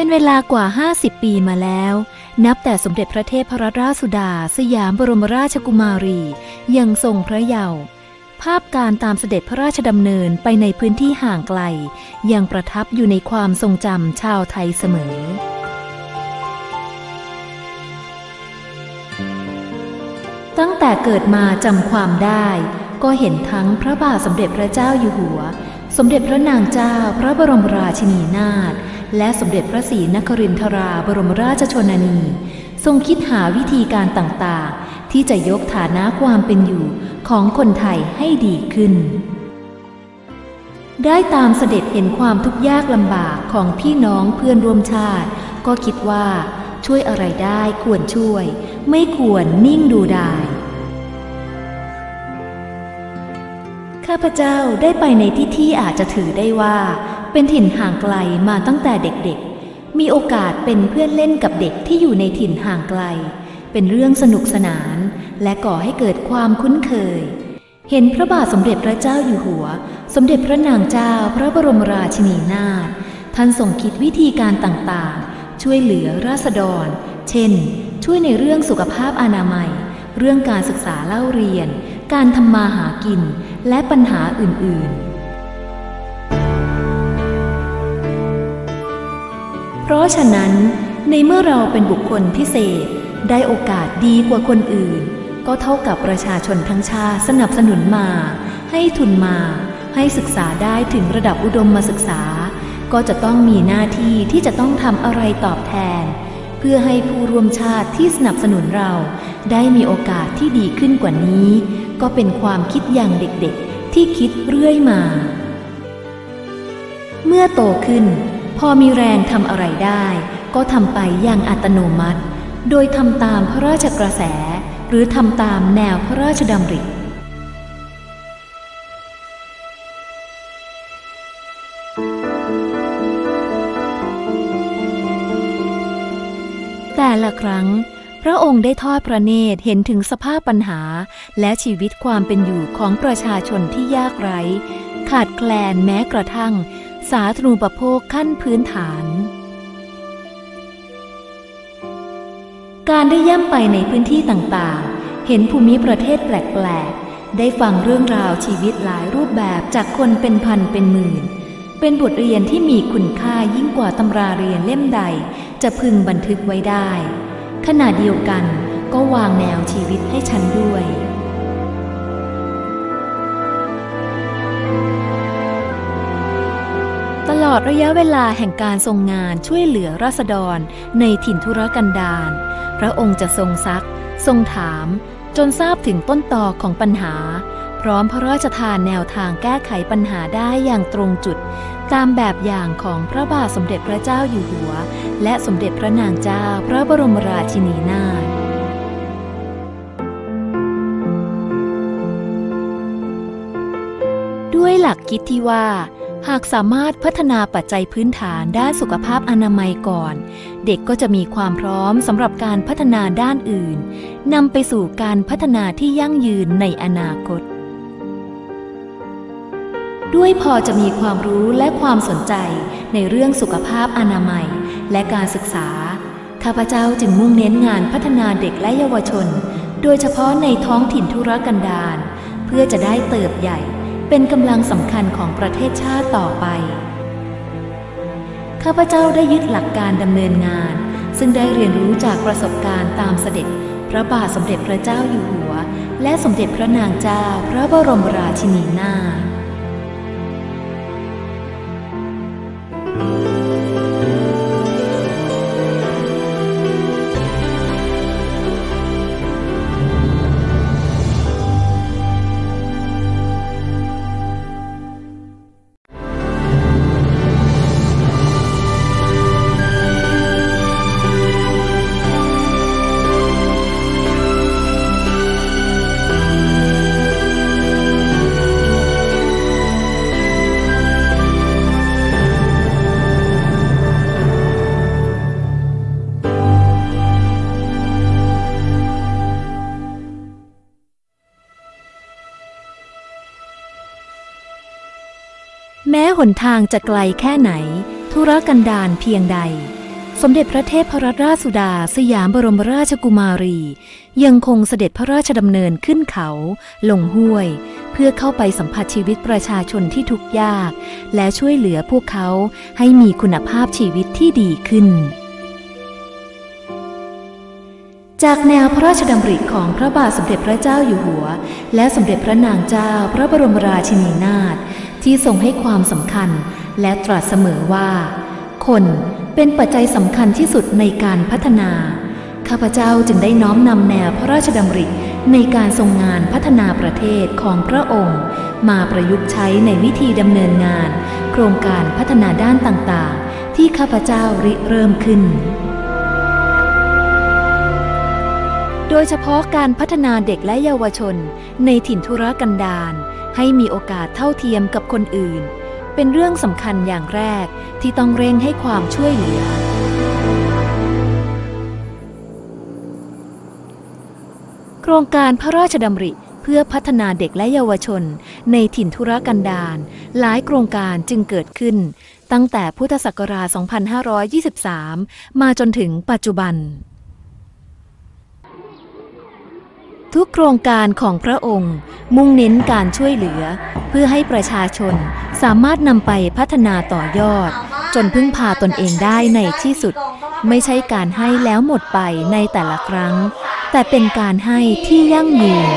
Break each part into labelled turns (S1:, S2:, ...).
S1: เป็นเวลากว่า50 ปีมาแล้วนับแต่สมเด็จพระเทพรัตนราชสุดาสยามบรมราชกุมารียังทรงพระเยาว์ภาพการตามเสด็จพระราชดำเนินไปในพื้นที่ห่างไกลยังประทับอยู่ในความทรงจำชาวไทยเสมอตั้งแต่เกิดมาจำความได้ก็เห็นทั้งพระบาทสมเด็จพระเจ้าอยู่หัวสมเด็จพระนางเจ้าพระบรมราชินีนาถและสมเด็จพระศรีนครินทราบรมราชชนนีทรงคิดหาวิธีการต่างๆที่จะยกฐานะความเป็นอยู่ของคนไทยให้ดีขึ้นได้ตามเสด็จเห็นความทุกข์ยากลำบากของพี่น้องเพื่อนร่วมชาติก็คิดว่าช่วยอะไรได้ควรช่วยไม่ควรนิ่งดูดายข้าพเจ้าได้ไปในที่อาจจะถือได้ว่าเป็นถิ่นห่างไกลมาตั้งแต่เด็กๆมีโอกาสเป็นเพื่อนเล่นกับเด็กที่อยู่ในถิ่นห่างไกลเป็นเรื่องสนุกสนานและก่อให้เกิดความคุ้นเคยเห็นพระบาทสมเด็จพระเจ้าอยู่หัวสมเด็จพระนางเจ้าพระบรมราชินีนาถท่านทรงคิดวิธีการต่างๆช่วยเหลือราษฎรเช่นช่วยในเรื่องสุขภาพอนามัยเรื่องการศึกษาเล่าเรียนการทำมาหากินและปัญหาอื่นๆเพราะฉะนั้นในเมื่อเราเป็นบุคคลพิเศษได้โอกาสดีกว่าคนอื่นก็เท่ากับประชาชนทั้งชาติสนับสนุนมาให้ทุนมาให้ศึกษาได้ถึงระดับอุดมศึกษาก็จะต้องมีหน้าที่ที่จะต้องทำอะไรตอบแทนเพื่อให้ผู้ร่วมชาติที่สนับสนุนเราได้มีโอกาสที่ดีขึ้นกว่านี้ก็เป็นความคิดอย่างเด็กๆที่คิดเรื่อยมาเมื่อโตขึ้นพอมีแรงทำอะไรได้ก็ทำไปอย่างอัตโนมัติโดยทำตามพระราชกระแสหรือทำตามแนวพระราชดำริแต่ละครั้งพระองค์ได้ทอดพระเนตรเห็นถึงสภาพปัญหาและชีวิตความเป็นอยู่ของประชาชนที่ยากไร้ขาดแคลนแม้กระทั่งสาธารณูปโภคขั้นพื้นฐานการได้ย่ำไปในพื้นที่ต่างๆเห็นภูมิประเทศแปลกๆได้ฟังเรื่องราวชีวิตหลายรูปแบบจากคนเป็นพันเป็นหมื่นเป็นบทเรียนที่มีคุณค่ายิ่งกว่าตำราเรียนเล่มใดจะพึงบันทึกไว้ได้ขณะเดียวกันก็วางแนวชีวิตให้ฉันด้วยตลอดระยะเวลาแห่งการทรงงานช่วยเหลือราษฎรในถิ่นทุรกันดารพระองค์จะทรงซักทรงถามจนทราบถึงต้นตอของปัญหาพร้อมพระราชทานแนวทางแก้ไขปัญหาได้อย่างตรงจุดตามแบบอย่างของพระบาทสมเด็จพระเจ้าอยู่หัวและสมเด็จพระนางเจ้าพระบรมราชินีนาถด้วยหลักคิดที่ว่าหากสามารถพัฒนาปัจจัยพื้นฐานด้านสุขภาพอนามัยก่อนเด็กก็จะมีความพร้อมสำหรับการพัฒนาด้านอื่นนำไปสู่การพัฒนาที่ยั่งยืนในอนาคตด้วยพอจะมีความรู้และความสนใจในเรื่องสุขภาพอนามัยและการศึกษาข้าพเจ้าจึงมุ่งเน้นงานพัฒนาเด็กและเยาวชนโดยเฉพาะในท้องถิ่นทุรกันดารเพื่อจะได้เติบใหญ่เป็นกำลังสำคัญของประเทศชาติต่อไปข้าพเจ้าได้ยึดหลักการดำเนินงานซึ่งได้เรียนรู้จากประสบการณ์ตามเสด็จพระบาทสมเด็จพระเจ้าอยู่หัวและสมเด็จพระนางเจ้าพระบรมราชินีนาถแม้หนทางจะไกลแค่ไหนธุรกันดารเพียงใดสมเด็จพระเทพรัตนราชสุดาสยามบรมราชกุมารียังคงเสด็จพระราชดำเนินขึ้นเขาลงห้วยเพื่อเข้าไปสัมผัสชีวิตประชาชนที่ทุกข์ยากและช่วยเหลือพวกเขาให้มีคุณภาพชีวิตที่ดีขึ้นจากแนวพระราชดำริของพระบาทสมเด็จพระเจ้าอยู่หัวและสมเด็จพระนางเจ้าพระบรมราชินีนาถที่ทรงให้ความสำคัญและตรัสเสมอว่าคนเป็นปัจจัยสำคัญที่สุดในการพัฒนาข้าพเจ้าจึงได้น้อมนำแนวพระราชดำริในการทรงงานพัฒนาประเทศของพระองค์มาประยุกต์ใช้ในวิธีดำเนินงานโครงการพัฒนาด้านต่างๆที่ข้าพเจ้าริเริ่มขึ้นโดยเฉพาะการพัฒนาเด็กและเยาวชนในถิ่นทุรกันดารให้มีโอกาสเท่าเทียมกับคนอื่นเป็นเรื่องสำคัญอย่างแรกที่ต้องเร่งให้ความช่วยเหลือโครงการพระราชดำริเพื่อพัฒนาเด็กและเยาวชนในถิ่นทุรกันดารหลายโครงการจึงเกิดขึ้นตั้งแต่พุทธศักราช 2523 มาจนถึงปัจจุบันทุกโครงการของพระองค์มุ่งเน้นการช่วยเหลือเพื่อให้ประชาชนสามารถนำไปพัฒนาต่อยอดจนพึ่งพาตนเองได้ในที่สุดไม่ใช่การให้แล้วหมดไปในแต่ละครั้งแต่เป็นการให้ที่ยั่งยืน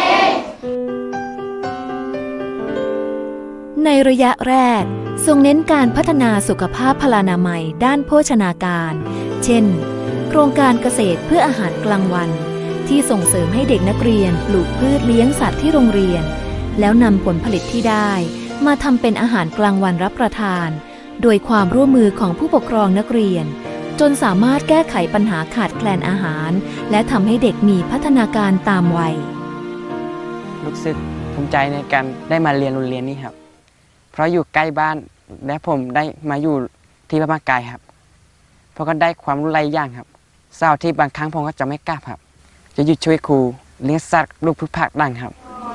S1: ในระยะแรกทรงเน้นการพัฒนาสุขภาพพลานามัยด้านโภชนาการเช่นโครงการเกษตรเพื่ออาหารกลางวันที่ส่งเสริมให้เด็กนักเรียนปลูกพืชเลี้ยงสัตว์ที่โรงเรียนแล้วนำผลผลิตที่ได้มาทำเป็นอาหารกลางวันรับประทานโดยความร่วมมือของผู้ปกครองนักเรียนจนสามารถแก้ไขปัญหาขาดแคลนอาหารและทำให้เด็กมีพัฒนาการตามวัย
S2: รู้สึกภูมิใจในการได้มาเรียนโรงเรียนนี้ครับเพราะอยู่ใกล้บ้านและผมได้มาอยู่ที่บ้านไกลครับเพราะก็ได้ความรู้หลายอย่างครับเสาร์ที่บางครั้งผมก็จะไม่กล้าครับจะหยุดช่วยครูเลี้ยงสัตว์ลูกพืชผักดังครับ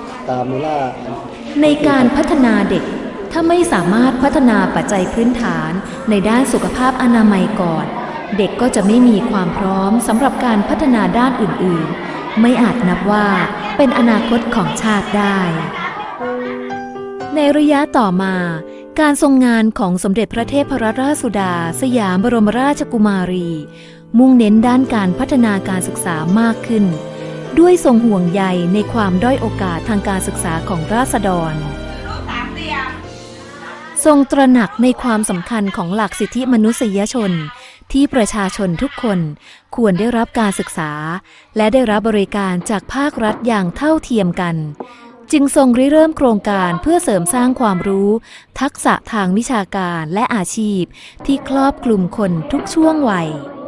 S1: ในการพัฒนาเด็กถ้าไม่สามารถพัฒนาปัจจัยพื้นฐานในด้านสุขภาพอนามัยก่อนเด็กก็จะไม่มีความพร้อมสำหรับการพัฒนาด้านอื่นๆไม่อาจนับว่าเป็นอนาคตของชาติได้ในระยะต่อมาการทรงงานของสมเด็จพระเทพรัตนราชสุดาสยามบรมราชกุมารีมุ่งเน้นด้านการพัฒนาการศึกษามากขึ้นด้วยทรงห่วงใยในความด้อยโอกาสทางการศึกษาของราษฎรทรงตระหนักในความสำคัญของหลักสิทธิมนุษยชนที่ประชาชนทุกคนควรได้รับการศึกษาและได้รับบริการจากภาครัฐอย่างเท่าเทียมกันจึงทรงริเริ่มโครงการเพื่อเสริมสร้างความรู้ทักษะทางวิชาการและอาชีพที่ครอบคลุมคนทุกช่วงวัย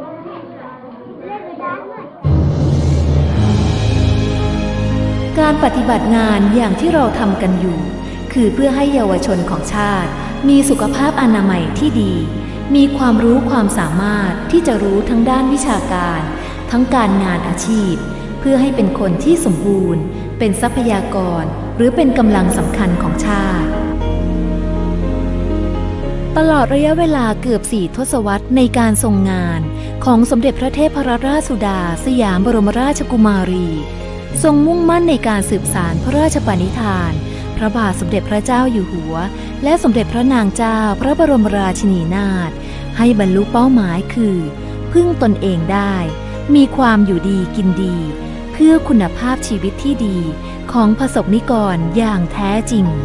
S1: การปฏิบัติงานอย่างที่เราทำกันอยู่คือเพื่อให้เยาวชนของชาติมีสุขภาพอนามัยที่ดีมีความรู้ความสามารถที่จะรู้ทั้งด้านวิชาการทั้งการงานอาชีพเพื่อให้เป็นคนที่สมบูรณ์เป็นทรัพยากรหรือเป็นกำลังสำคัญของชาติตลอดระยะเวลาเกือบ4 ทศวรรษในการทรงงานของสมเด็จพระเทพรัตนราชสุดาสยามบรมราชกุมารีทรงมุ่งมั่นในการสืบสานพระราชปณิธานพระบาทสมเด็จพระเจ้าอยู่หัวและสมเด็จพระนางเจ้าพระบรมราชินีนาถให้บรรลุเป้าหมายคือพึ่งตนเองได้มีความอยู่ดีกินดีเพื่อคุณภาพชีวิตที่ดีของประสบนิกรอย่างแท้จริง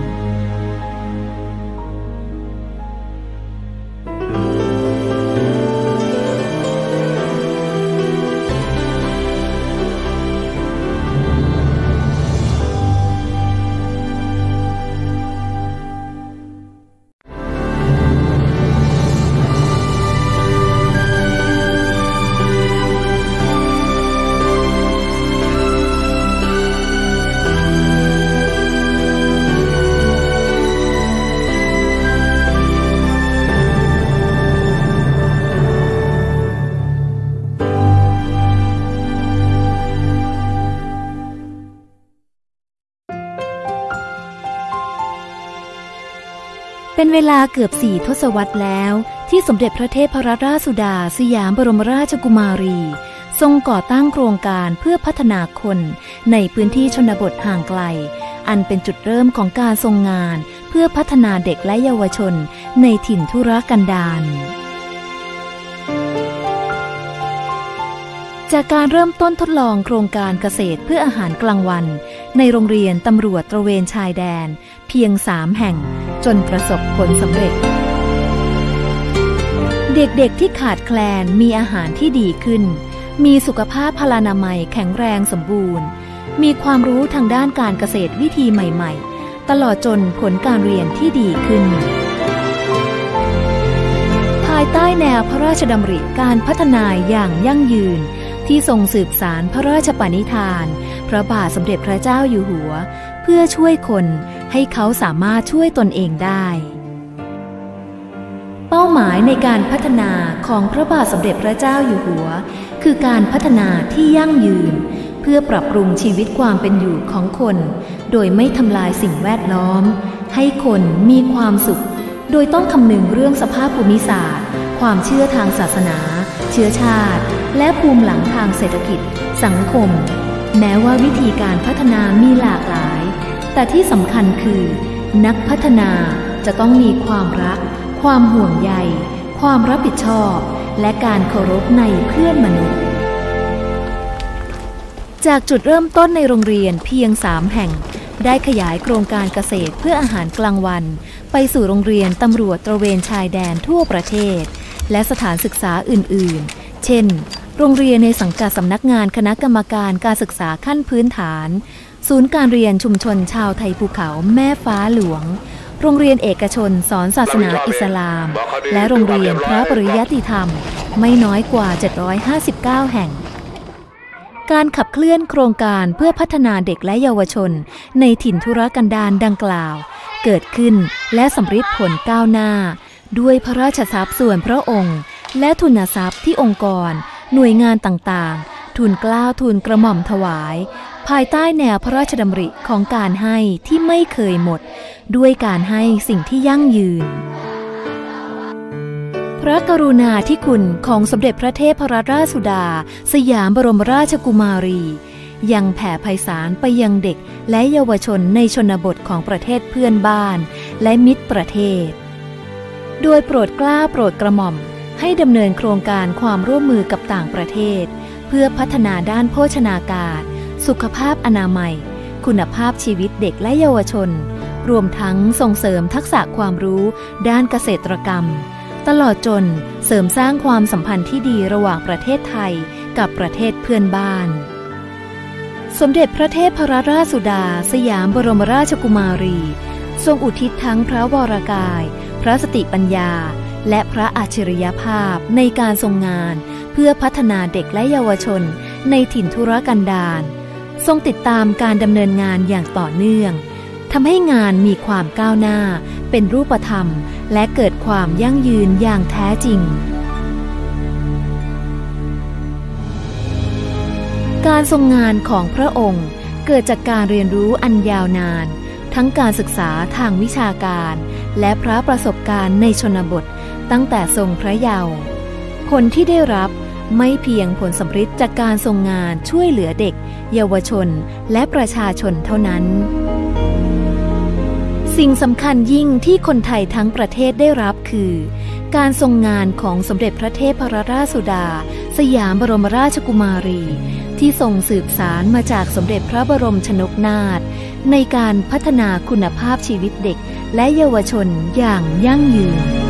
S1: เป็นเวลาเกือบ4 ทศวรรษแล้วที่สมเด็จพระเทพรัตนราชสุดาสยามบรมราชกุมารีทรงก่อตั้งโครงการเพื่อพัฒนาคนในพื้นที่ชนบทห่างไกลอันเป็นจุดเริ่มของการทรงงานเพื่อพัฒนาเด็กและเยาวชนในถิ่นทุรกันดารจากการเริ่มต้นทดลองโครงการเกษตรเพื่ออาหารกลางวันในโรงเรียนตำรวจตระเวนชายแดนเพียง3 แห่งจนประสบผลสำเร็จเด็กๆที่ขาดแคลนมีอาหารที่ดีขึ้นมีสุขภาพพลานามัยแข็งแรงสมบูรณ์มีความรู้ทางด้านการเกษตรวิธีใหม่ๆตลอดจนผลการเรียนที่ดีขึ้นภายใต้แนวพระราชดำริการพัฒนาอย่างยั่งยืนที่ทรงสืบสานพระราชปณิธานพระบาทสมเด็จพระเจ้าอยู่หัวเพื่อช่วยคนให้เขาสามารถช่วยตนเองได้เป้าหมายในการพัฒนาของพระบาทสมเด็จพระเจ้าอยู่หัวคือการพัฒนาที่ยั่งยืนเพื่อปรับปรุงชีวิตความเป็นอยู่ของคนโดยไม่ทำลายสิ่งแวดล้อมให้คนมีความสุขโดยต้องคำนึงเรื่องสภาพภูมิศาสตร์ความเชื่อทางศาสนาเชื้อชาติและภูมิหลังทางเศรษฐกิจสังคมแม้ว่าวิธีการพัฒนามีหลากหลายแต่ที่สำคัญคือนักพัฒนาจะต้องมีความรักความห่วงใยความรับผิดชอบและการเคารพในเพื่อนมนุษย์จากจุดเริ่มต้นในโรงเรียนเพียง3 แห่งได้ขยายโครงการเกษตรเพื่ออาหารกลางวันไปสู่โรงเรียนตำรวจตระเวนชายแดนทั่วประเทศและสถานศึกษาอื่นๆเช่นโรงเรียนในสังกัดสำนักงานคณะกรรมการการศึกษาขั้นพื้นฐานศูนย์การเรียนชุมชนชาวไทยภูเขาแม่ฟ้าหลวงโรงเรียนเอกชนสอนศาสนาอิสลามและโรงเรียนพระปริยัติธรรมไม่น้อยกว่า759 แห่งการขับเคลื่อนโครงการเพื่อพัฒนาเด็กและเยาวชนในถิ่นทุรกันดารดังกล่าวเกิดขึ้นและสำฤทธิ์ผลก้าวหน้าด้วยพระราชทรัพย์ส่วนพระองค์และทุนทรัพย์ที่องค์กรหน่วยงานต่างๆทูลเกล้าทูลกระหม่อมถวายภายใต้แนวพระราชดำริของการให้ที่ไม่เคยหมดด้วยการให้สิ่งที่ยั่งยืนพระกรุณาธิคุณของสมเด็จพระเทพรัตนราชสุดาสยามบรมราชกุมารียังแผ่ไพศาลไปยังเด็กและเยาวชนในชนบทของประเทศเพื่อนบ้านและมิตรประเทศโดยโปรดเกล้าโปรดกระหม่อมให้ดำเนินโครงการความร่วมมือกับต่างประเทศเพื่อพัฒนาด้านโภชนาการสุขภาพอนามัยคุณภาพชีวิตเด็กและเยาวชนรวมทั้งส่งเสริมทักษะความรู้ด้านเกษตรกรรมตลอดจนเสริมสร้างความสัมพันธ์ที่ดีระหว่างประเทศไทยกับประเทศเพื่อนบ้านสมเด็จพระเทพรัตนราชสุดาสยามบรมราชกุมารีทรงอุทิศทั้งพระวรกายพระสติปัญญาและพระอัจฉริยภาพในการทรงงานเพื่อพัฒนาเด็กและเยาวชนในถิ่นทุรกันดารทรงติดตามการดำเนินงานอย่างต่อเนื่องทำให้งานมีความก้าวหน้าเป็นรูปธรรมและเกิดความยั่งยืนอย่างแท้จริงการทรงงานของพระองค์เกิดจากการเรียนรู้อันยาวนานทั้งการศึกษาทางวิชาการและพระประสบการณ์ในชนบทตั้งแต่ทรงพระเยาว์ผลที่ได้รับไม่เพียงผลสำฤทธิ์จากการทรงงานช่วยเหลือเด็กเยาวชนและประชาชนเท่านั้นสิ่งสำคัญยิ่งที่คนไทยทั้งประเทศได้รับคือการทรงงานของสมเด็จพระเทพรัตนราชสุดาสยามบรมราชกุมารีที่ทรงสืบสานมาจากสมเด็จพระบรมชนกนาถในการพัฒนาคุณภาพชีวิตเด็กและเยาวชนอย่างยั่งยืน